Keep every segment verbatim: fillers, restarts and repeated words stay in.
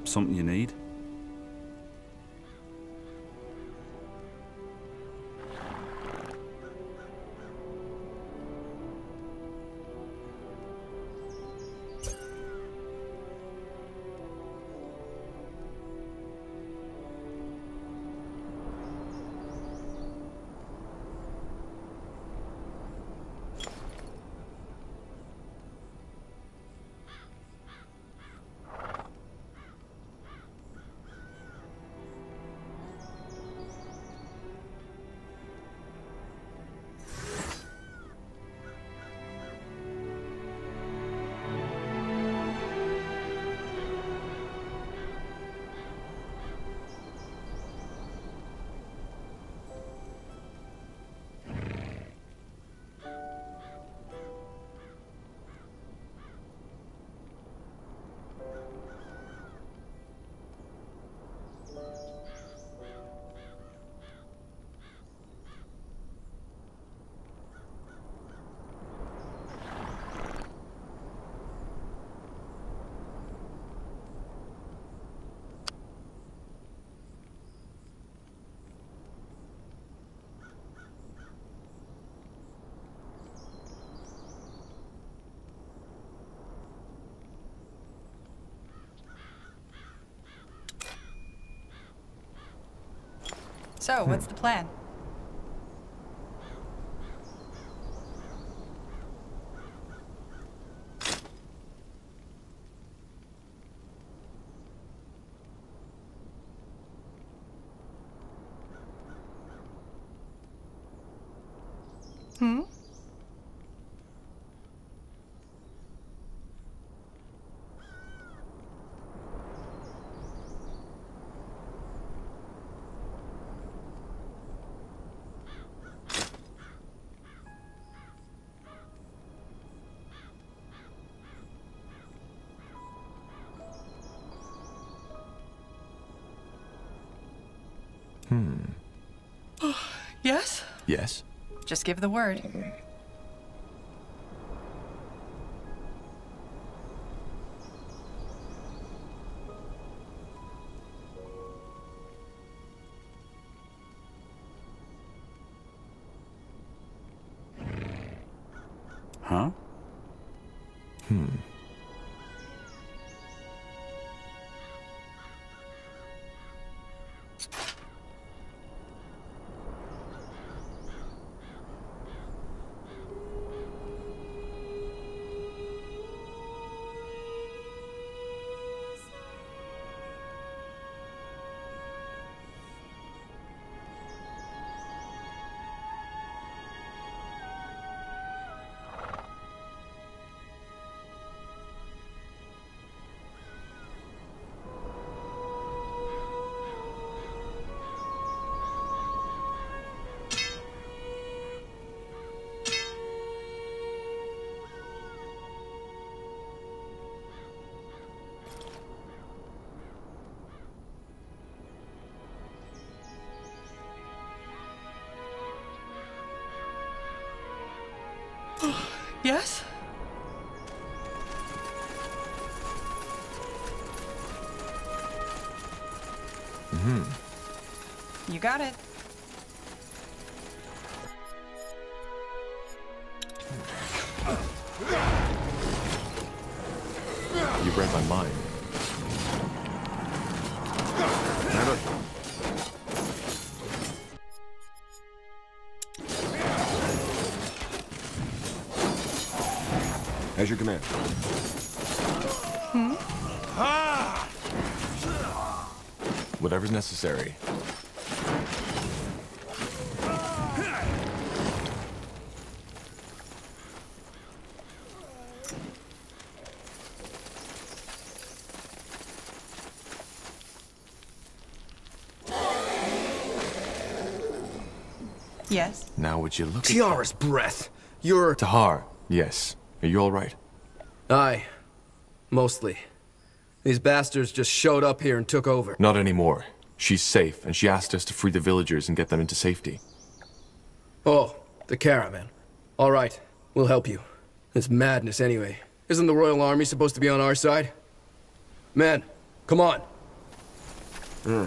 something you need? So, what's the plan? Hmm? Hmm. Yes? Yes? Just give the word. Huh? Hmm. Yes? Mm-hmm. You got it. You read my mind. Never. As your command. Hmm? Whatever's necessary. Yes? Now would you look Tiara's breath. You're... at... Tahar, yes. Are you all right? Aye. Mostly. These bastards just showed up here and took over. Not anymore. She's safe, and she asked us to free the villagers and get them into safety. Oh, the caravan. All right, we'll help you. It's madness anyway. Isn't the Royal Army supposed to be on our side? Men, come on. Mm.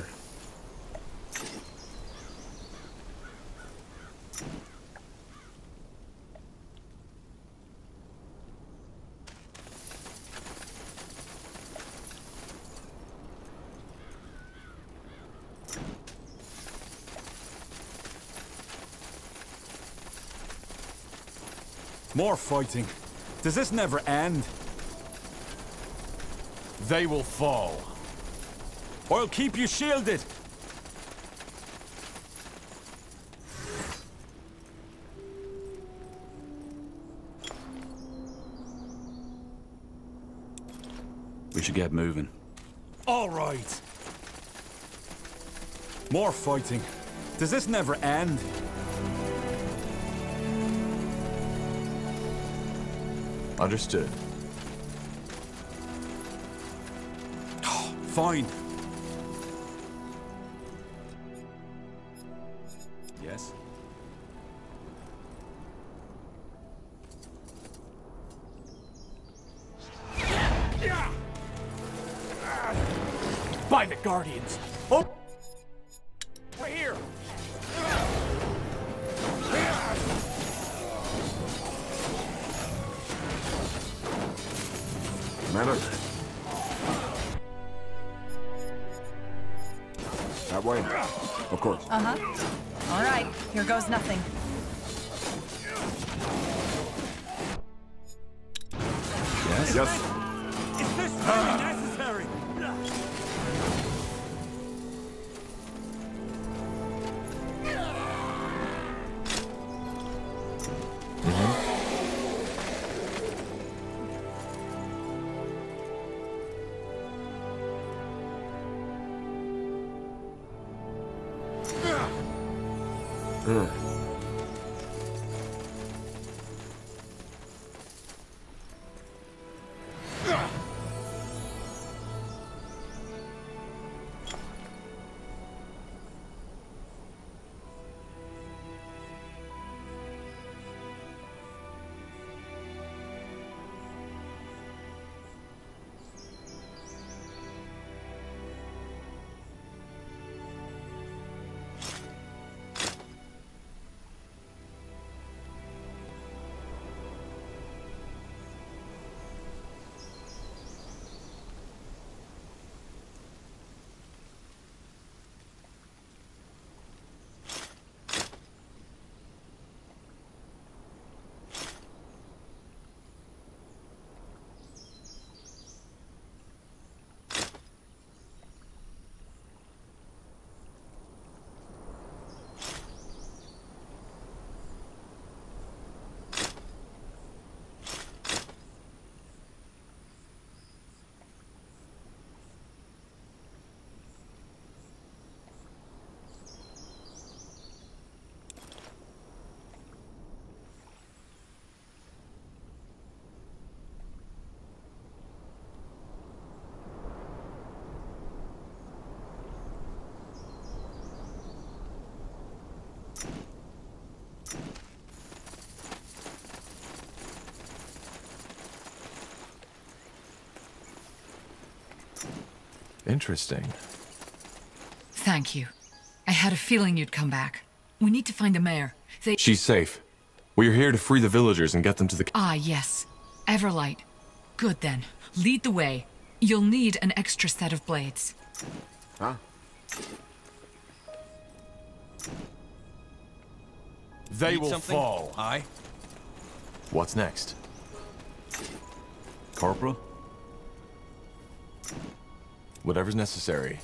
More fighting. Does this never end? They will fall. I'll keep you shielded. We should get moving. All right. More fighting. Does this never end? Understood. Fine. Yes? By the Guardians. Oh! Over here. Commander. That way. Of course. Uh-huh. All right, here goes nothing. Yes? Yes. Is this really necessary? Mm. Interesting. Thank you. I had a feeling you'd come back. We need to find the mayor. They- She's safe. We are here to free the villagers and get them to the... Ah, yes. Everlight. Good then. Lead the way. You'll need an extra set of blades. Huh? They Need will something? fall. Aye. What's next? Corporal? Whatever's necessary.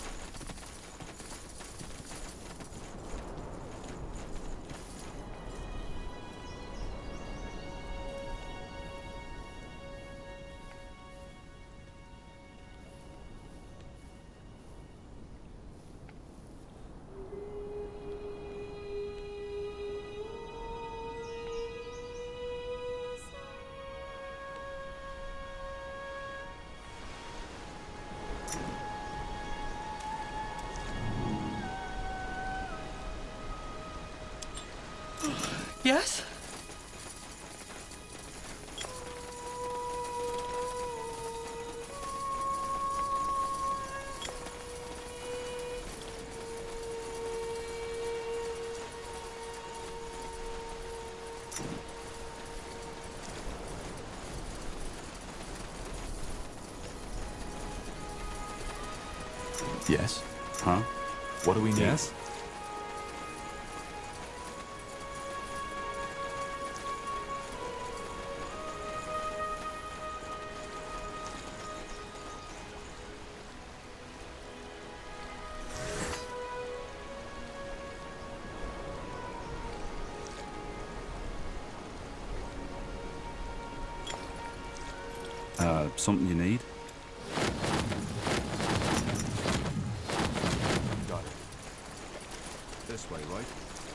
Yes? Yes? Huh? What do we need? Yes? Uh, something you need? Got it. This way, right?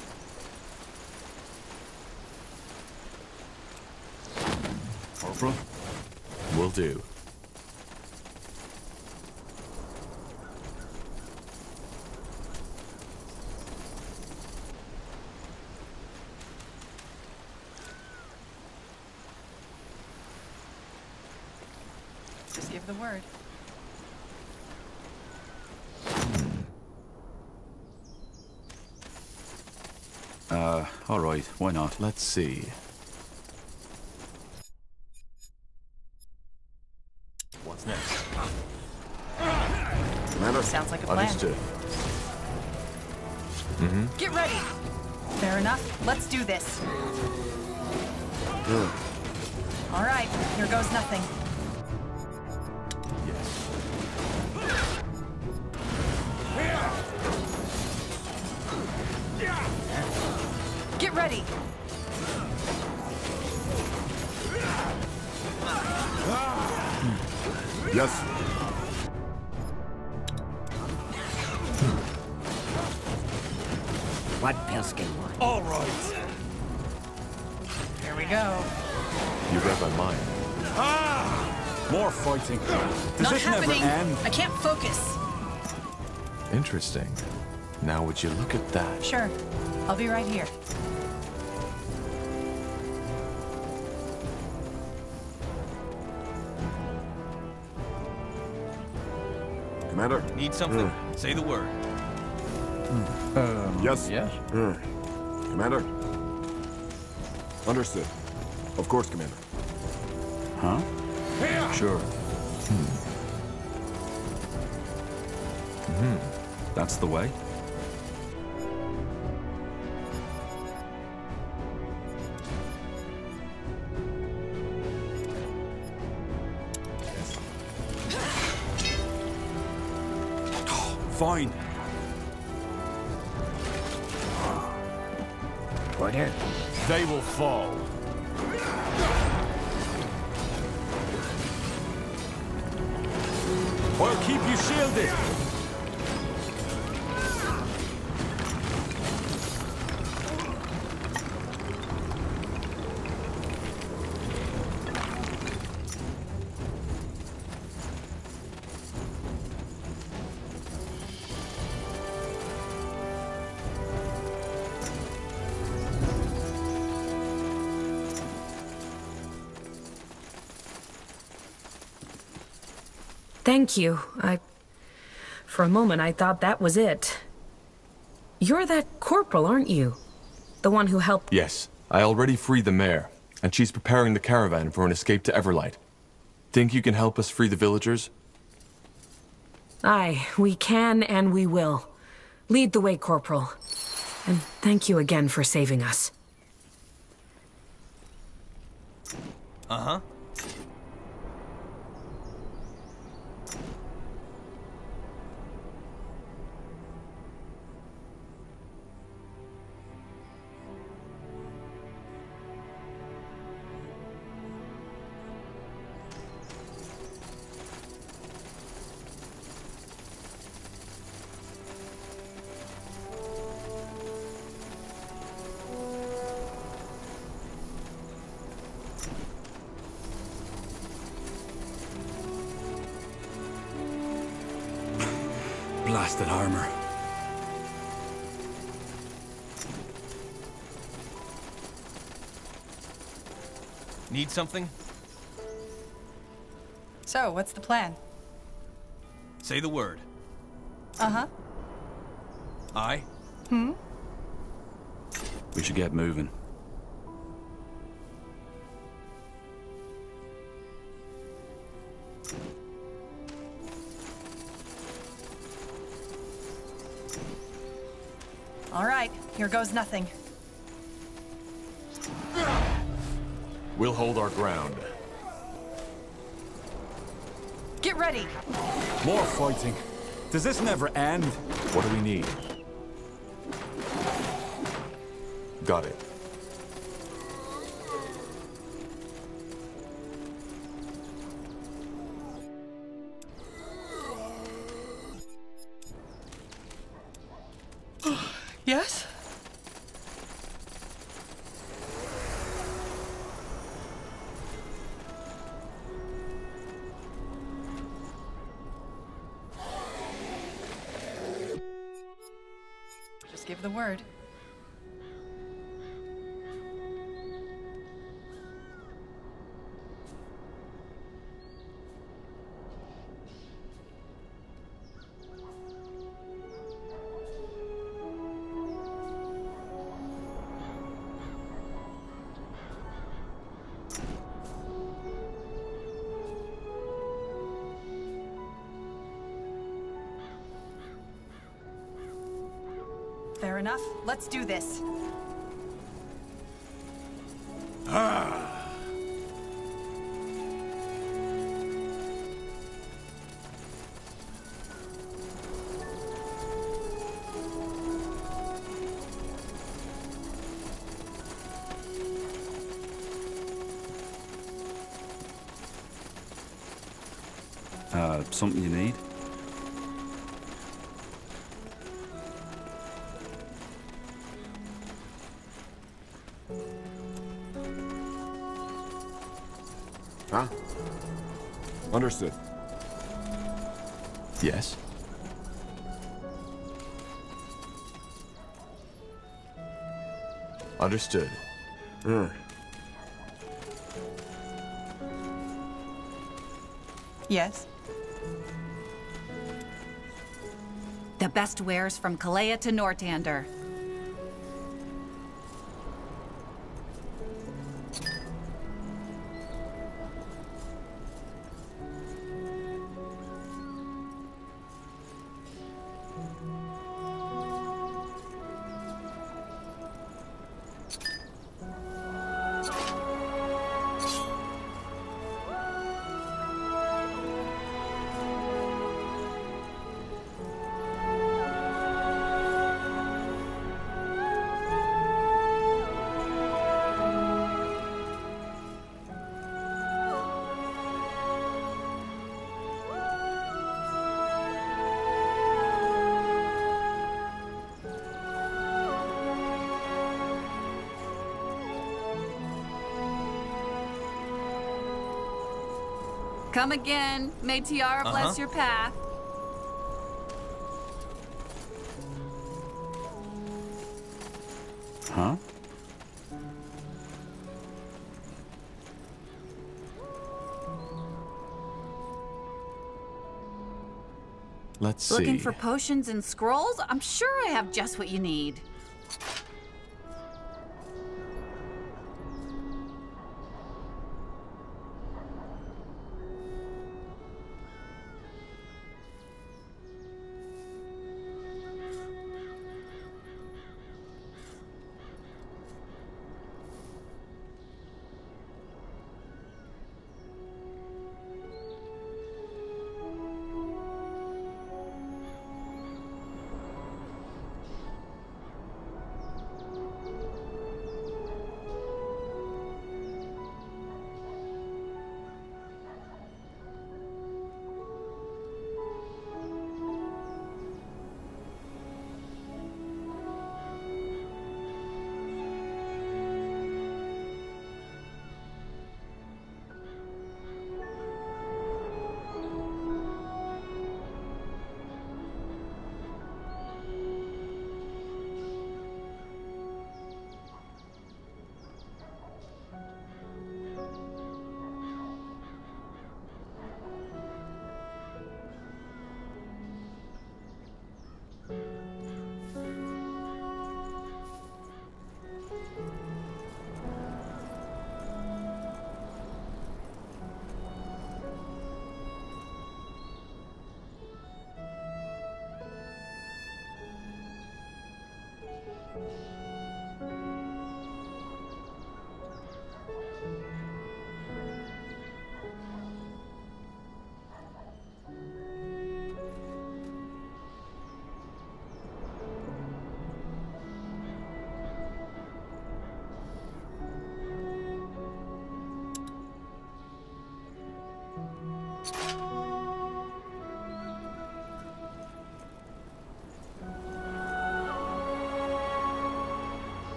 Corporal? Will do. Just give the word. Uh, all right. Why not? Let's see. What's next? Commander. Sounds like a plan. Understood. Mm-hmm. Get ready. Fair enough. Let's do this. Yeah. All right, here goes nothing. Get ready. Yes. What Peskin want? All right. Here we go. You read my mind. More fighting. Does Not this happening. never end? I can't focus. Interesting. Now would you look at that? Sure. I'll be right here. Commander. Need something? Say the word. Yes. Yes? Uh, Commander. Understood. Of course, Commander. Huh? Sure. Hmm. That's the way? Fine. Porter? They will fall. I'll keep you shielded. Thank you. I... For a moment, I thought that was it. You're that corporal, aren't you? The one who helped... Yes. I already freed the mayor, and she's preparing the caravan for an escape to Everlight. Think you can help us free the villagers? Aye, we can and we will. Lead the way, Corporal. And thank you again for saving us. Uh-huh. Blasted armor. Need something? So, what's the plan? Say the word. Uh-huh. I? Hmm? We should get moving. here goes nothing. We'll hold our ground. Get ready! More fighting. Does this never end? What do we need? Got it. Yes? Just give the word. Fair enough. Let's do this. Uh, something you need? Huh? Understood. Yes? Understood. Hmm. Yes? The best wares from Kalea to Nortander. Come again. May Tiara Uh-huh. bless your path. Huh? Let's see. Looking for potions and scrolls? I'm sure I have just what you need.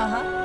Uh-huh.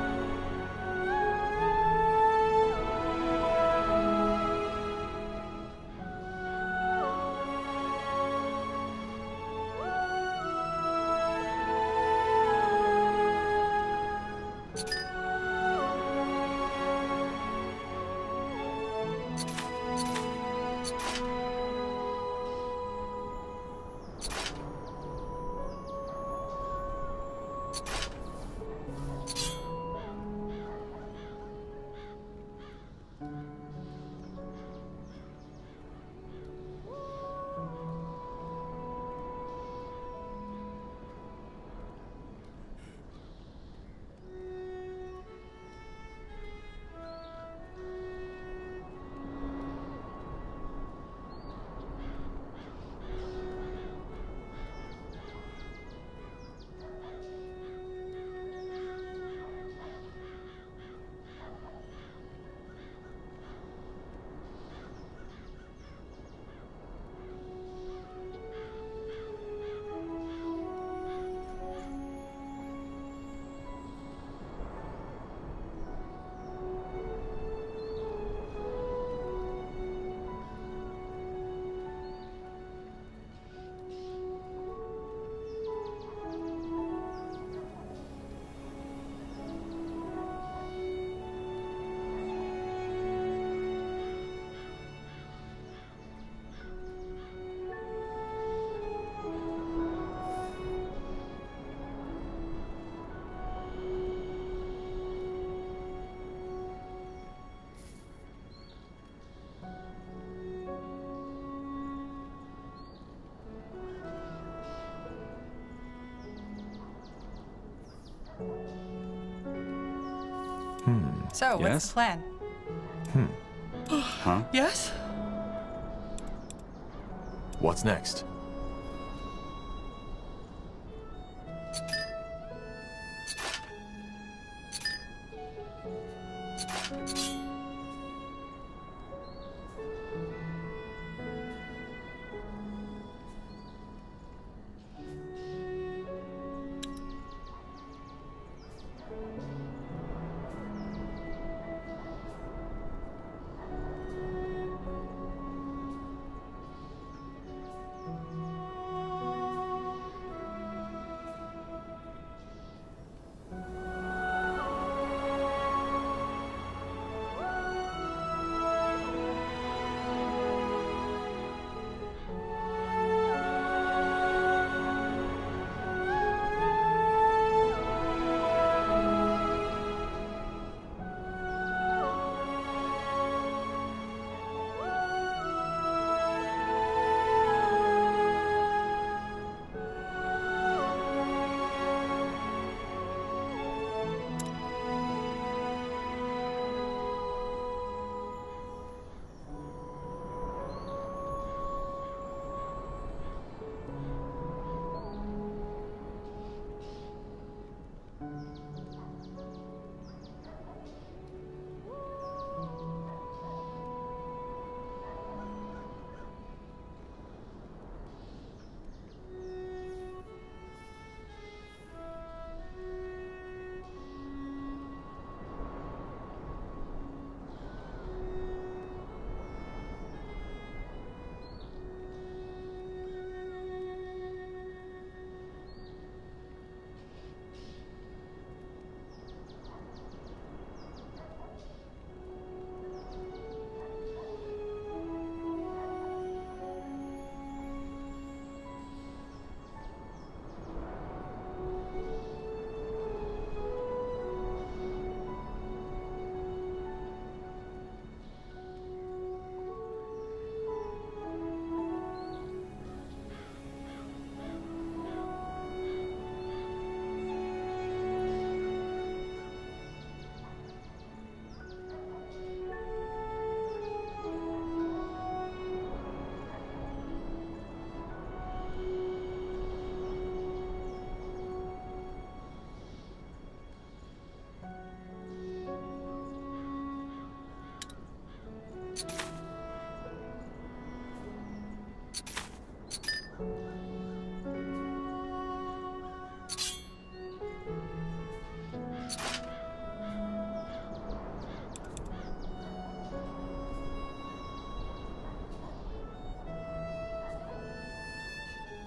So, what's Yes? the plan? Huh? Yes? What's next?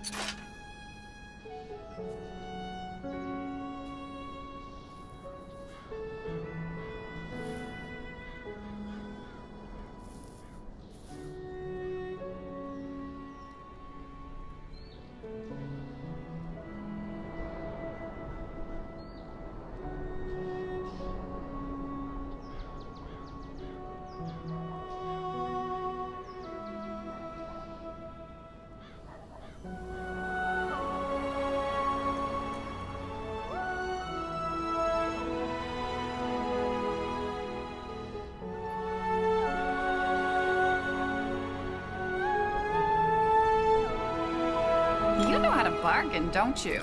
You know how to bargain, don't you?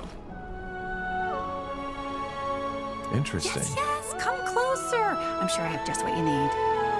Interesting. Yes, yes, come closer. I'm sure I have just what you need.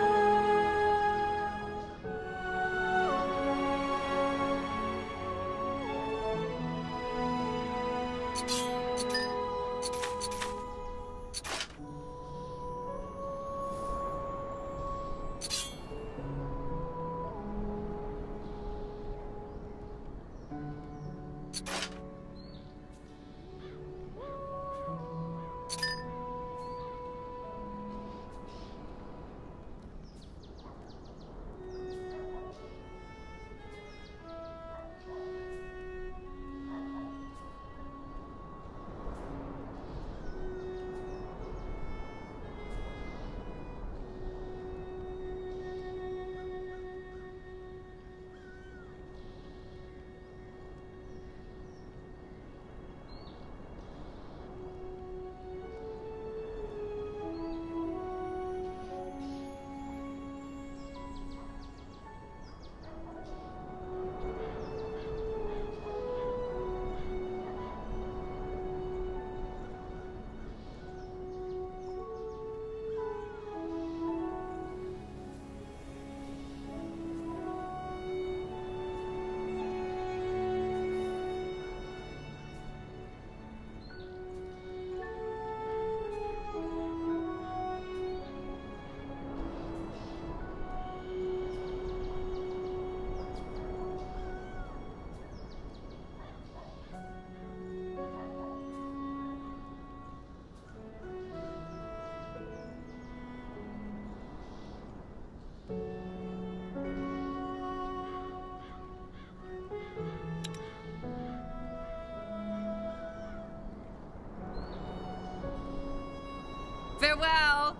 Farewell!